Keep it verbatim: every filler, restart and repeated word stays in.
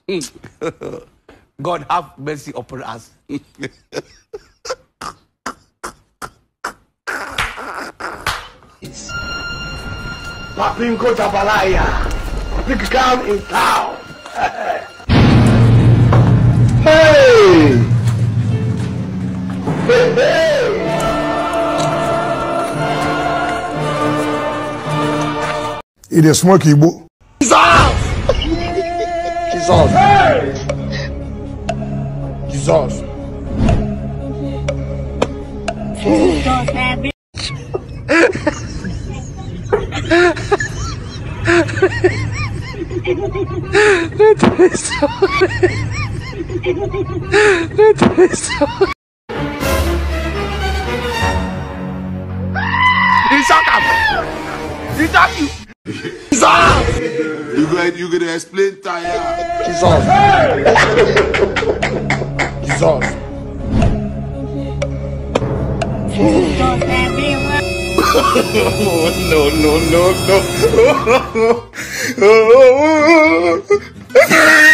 God have mercy upon us. Papinko Tabalaya, big town in town. Hey! Hey, hey! It is smoky, boo. Jesus! Jesus! Hey! Jesus! You gonna you gonna explain tire? Jesus! Jesus! No no no no.